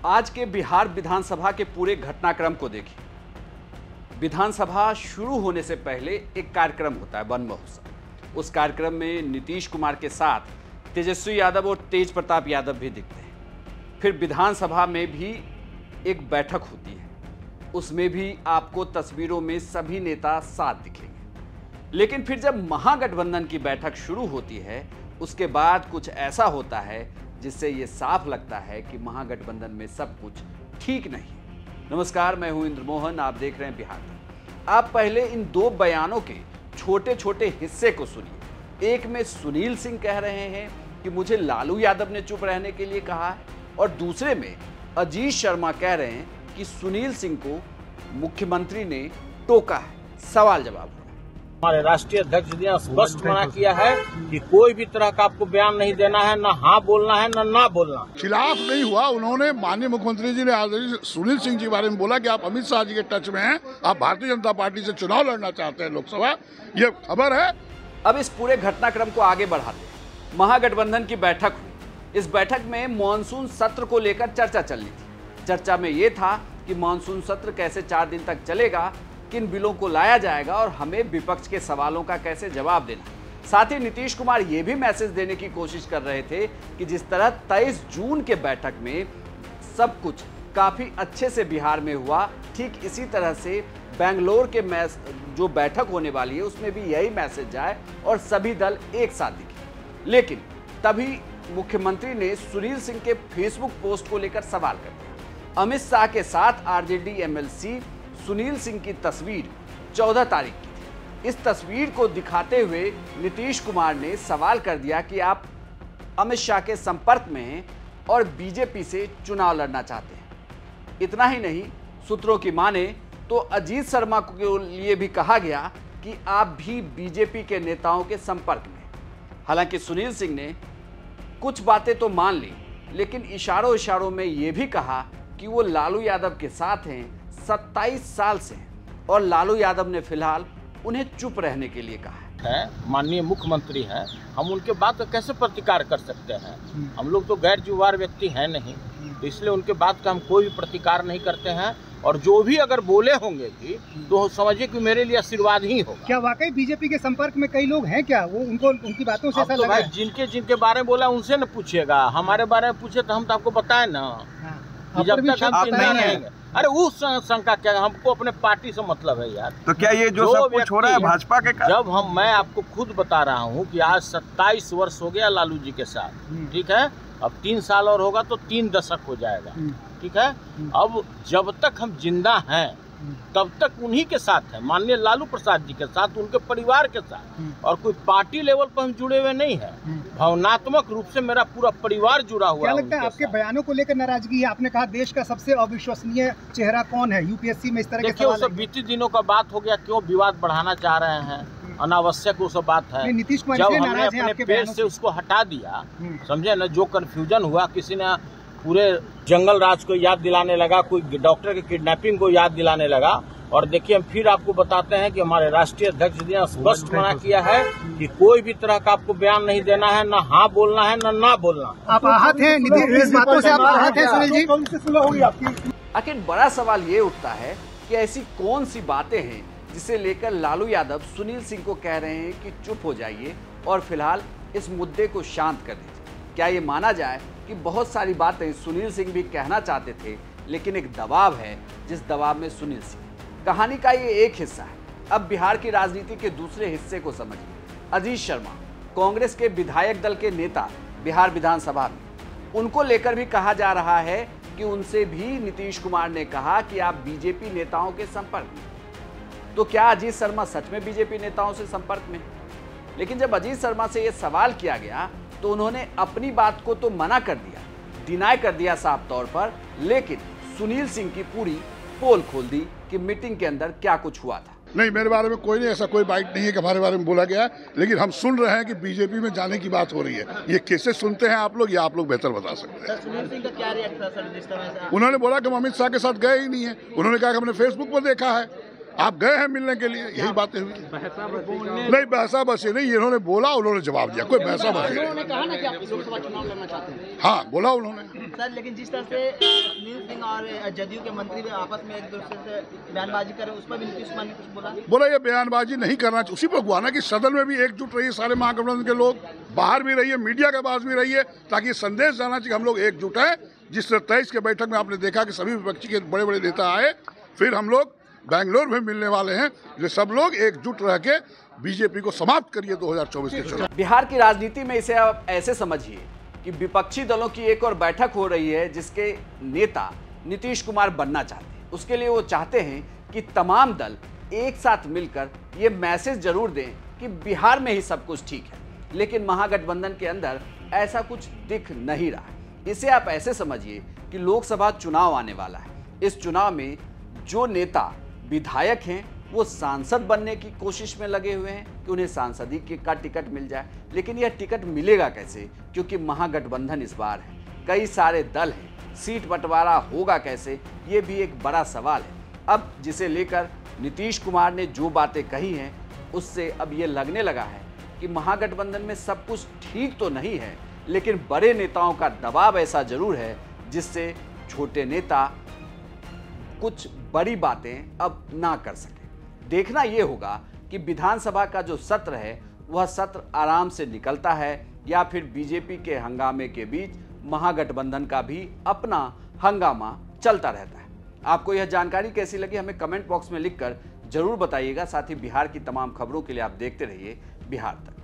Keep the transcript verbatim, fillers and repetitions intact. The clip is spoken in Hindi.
आज के बिहार विधानसभा के पूरे घटनाक्रम को देखिए। विधानसभा शुरू होने से पहले एक कार्यक्रम होता है, वन महोत्सव। उस कार्यक्रम में नीतीश कुमार के साथ तेजस्वी यादव और तेज प्रताप यादव भी दिखते हैं। फिर विधानसभा में भी एक बैठक होती है, उसमें भी आपको तस्वीरों में सभी नेता साथ दिखेंगे। लेकिन फिर जब महागठबंधन की बैठक शुरू होती है, उसके बाद कुछ ऐसा होता है जिससे ये साफ लगता है कि महागठबंधन में सब कुछ ठीक नहीं है। नमस्कार, मैं हूं इंद्र मोहन, आप देख रहे हैं बिहार तक। आप पहले इन दो बयानों के छोटे छोटे हिस्से को सुनिए। एक में सुनील सिंह कह रहे हैं कि मुझे लालू यादव ने चुप रहने के लिए कहा है, और दूसरे में अजीत शर्मा कह रहे हैं कि सुनील सिंह को मुख्यमंत्री ने टोका है। सवाल जवाब। हमारे राष्ट्रीय अध्यक्ष जी ने स्पष्ट मना किया है कि कोई भी तरह का आपको बयान नहीं देना है, न हाँ बोलना है न ना बोलना। खिलाफ नहीं हुआ। उन्होंने माननीय मुख्यमंत्री जी ने आज सुनील सिंह जी के बारे में बोला कि आप अमित शाह जी के टच में हैं, आप भारतीय जनता पार्टी से चुनाव लड़ना चाहते हैं लोकसभा, ये खबर है। अब इस पूरे घटनाक्रम को आगे बढ़ाते हैं। महागठबंधन की बैठक हुई। इस बैठक में मानसून सत्र को लेकर चर्चा चल रही थी। चर्चा में यह था कि मानसून सत्र कैसे चार दिन तक चलेगा, किन बिलों को लाया जाएगा और हमें विपक्ष के सवालों का कैसे जवाब देना। साथ ही नीतीश कुमार ये भी मैसेज देने की कोशिश कर रहे थे कि जिस तरह तेईस जून के बैठक में सब कुछ काफी अच्छे से बिहार में हुआ, ठीक इसी तरह से बेंगलोर के मैस जो बैठक होने वाली है उसमें भी यही मैसेज जाए और सभी दल एक साथ दिखे। लेकिन तभी मुख्यमंत्री ने सुनील सिंह के फेसबुक पोस्ट को लेकर सवाल कर दिया। अमित शाह के साथ आरजेडी एमएलसी सुनील सिंह की तस्वीर चौदह तारीख की थी। इस तस्वीर को दिखाते हुए नीतीश कुमार ने सवाल कर दिया कि आप अमित शाह के संपर्क में हैं और बीजेपी से चुनाव लड़ना चाहते हैं। इतना ही नहीं, सूत्रों की माने तो अजीत शर्मा के लिए भी कहा गया कि आप भी बीजेपी के नेताओं के संपर्क में। हालांकि सुनील सिंह ने कुछ बातें तो मान ली, लेकिन इशारों इशारों में यह भी कहा कि वो लालू यादव के साथ हैं, सत्ताईस साल से हैं, और लालू यादव ने फिलहाल उन्हें चुप रहने के लिए कहा है। माननीय मुख्यमंत्री हैं, हम उनके बात का कैसे प्रतिकार कर सकते हैं? हम लोग तो गैर जिम्मेदार व्यक्ति हैं नहीं, इसलिए उनके बात का हम कोई भी प्रतिकार नहीं करते हैं। और जो भी अगर बोले होंगे भी तो समझिए कि मेरे लिए आशीर्वाद ही होगा। क्या वाकई बीजेपी के संपर्क में कई लोग हैं क्या? वो उनको उनकी बातों से ऐसा तो लगा भाई है? जिनके जिनके बारे में बोला उनसे न पूछिएगा, हमारे बारे में पूछे तो हम तो आपको बताएं ना। हाँ। जब तक हम चिंता नहीं, अरे उस शंका क्या, हमको अपने पार्टी से मतलब है यार। तो क्या ये जो सब कुछ हो रहा है भाजपा के कारण? जब हम मैं आपको खुद बता रहा हूँ कि आज सत्ताईस वर्ष हो गया लालू जी के साथ, ठीक है, अब तीन साल और होगा तो तीन दशक हो जाएगा, ठीक है। अब जब तक हम जिंदा हैं तब तक उन्हीं के साथ है, माननीय लालू प्रसाद जी के साथ, उनके परिवार के साथ, और कोई पार्टी लेवल पर हम जुड़े हुए नहीं है। भावनात्मक रूप से मेरा पूरा परिवार जुड़ा हुआ है। क्या लगता है आपके बयानों को लेकर नाराजगी है? आपने कहा देश का सबसे अविश्वसनीय चेहरा कौन है यूपीएससी में, इस तरह के देखिए वो सब बीते दिनों का बात हो गया, क्यों विवाद बढ़ाना चाह रहे हैं? अनावश्यक वो सब बात है। नीतीश कुमार जब हमने अपने पेज से उसको हटा दिया, समझे ना, जो कंफ्यूजन हुआ, किसी ने पूरे जंगल राज को याद दिलाने लगा, कोई डॉक्टर की किडनैपिंग को याद दिलाने लगा। और देखिए हम फिर आपको बताते हैं कि हमारे राष्ट्रीय अध्यक्ष जी ने स्पष्ट मना किया है कि कोई भी तरह का आपको बयान नहीं देना है, न हाँ बोलना है न ना बोलना। आप आहत हैं इस बातों से? आप आहत हैं सुनील जी? आखिर बड़ा सवाल ये उठता है कि ऐसी कौन सी बातें हैं जिसे लेकर लालू यादव सुनील सिंह को कह रहे हैं कि चुप हो जाइए और फिलहाल इस मुद्दे को शांत कर दीजिए। क्या ये माना जाए कि बहुत सारी बातें सुनील सिंह भी कहना चाहते थे, लेकिन एक दबाव है, जिस दबाव में सुनील सिंह। कहानी का ये एक हिस्सा है। अब बिहार की राजनीति के दूसरे हिस्से को समझिए। अजीत शर्मा, कांग्रेस के विधायक दल के नेता बिहार विधानसभा में, उनको लेकर भी कहा जा रहा है कि उनसे भी नीतीश कुमार ने कहा कि आप बीजेपी नेताओं के संपर्क में। तो क्या अजीत शर्मा सच में बीजेपी नेताओं से संपर्क में? लेकिन जब अजीत शर्मा से यह सवाल किया गया तो उन्होंने अपनी बात को तो मना कर दिया, डिनाई कर दिया साफ तौर पर, लेकिन सुनील सिंह की पूरी पोल खोल दी कि मीटिंग के अंदर क्या कुछ हुआ था। नहीं, मेरे बारे में कोई नहीं, ऐसा कोई बाइट नहीं है कि हमारे बारे में बोला गया, लेकिन हम सुन रहे हैं कि बीजेपी में जाने की बात हो रही है। ये कैसे सुनते हैं आप लोग, ये आप लोग बेहतर बता सकते हैं। सुनील सिंह का क्या रिएक्शन था सर जिस तरह से? उन्होंने बोला कि हम अमित शाह के साथ गए ही नहीं है। उन्होंने कहा कि हमने फेसबुक पर देखा है। आप गए हैं मिलने के लिए, यही बातें हुई। नहीं बहसा बसी नहीं, इन्होंने बोला उन्होंने जवाब दिया, कोई बहसा बसी उन्होंने कहा ना कि आप लोकसभा चुनाव लड़ना चाहते हैं। हाँ बोला उन्होंने सर, लेकिन जिस तरह से सुनील सिंह और जदयू के मंत्री भी आपस में एक दूसरे से बयानबाजी करें, उस पर भी नीतीश कुमार ने कुछ बोला बोला ये बयानबाजी नहीं करना चाहिए। उसी पर हुआ ना कि सदन में भी एकजुट रहिए सारे महागठबंधन के लोग, बाहर भी रहिए, मीडिया के पास भी रहिए, ताकि संदेश जाना चाहिए हम लोग एकजुट हैं। जिस तरह तेईस के बैठक में आपने देखा कि सभी विपक्षी के बड़े बड़े नेता आए, फिर हम लोग बेंगलोर में मिलने वाले हैं, जो सब लोग एकजुट रह के बीजेपी को समाप्त करिए दो हज़ार चौबीस के चुनाव। बिहार की राजनीति में इसे आप ऐसे समझिए कि विपक्षी दलों की एक और बैठक हो रही है जिसके नेता नीतीश कुमार बनना चाहते हैं। उसके लिए वो चाहते हैं कि तमाम दल एक साथ मिलकर ये मैसेज जरूर दें कि बिहार में ही सब कुछ ठीक है, लेकिन महागठबंधन के अंदर ऐसा कुछ दिख नहीं रहा है। इसे आप ऐसे समझिए कि लोकसभा चुनाव आने वाला है। इस चुनाव में जो नेता विधायक हैं वो सांसद बनने की कोशिश में लगे हुए हैं कि उन्हें सांसदी का टिकट मिल जाए, लेकिन यह टिकट मिलेगा कैसे, क्योंकि महागठबंधन इस बार है, कई सारे दल हैं, सीट बंटवारा होगा कैसे, ये भी एक बड़ा सवाल है। अब जिसे लेकर नीतीश कुमार ने जो बातें कही हैं उससे अब ये लगने लगा है कि महागठबंधन में सब कुछ ठीक तो नहीं है, लेकिन बड़े नेताओं का दबाव ऐसा जरूर है जिससे छोटे नेता कुछ बड़ी बातें अब ना कर सके। देखना यह होगा कि विधानसभा का जो सत्र है वह सत्र आराम से निकलता है या फिर बीजेपी के हंगामे के बीच महागठबंधन का भी अपना हंगामा चलता रहता है। आपको यह जानकारी कैसी लगी हमें कमेंट बॉक्स में लिखकर जरूर बताइएगा। साथ ही बिहार की तमाम खबरों के लिए आप देखते रहिए बिहार तक।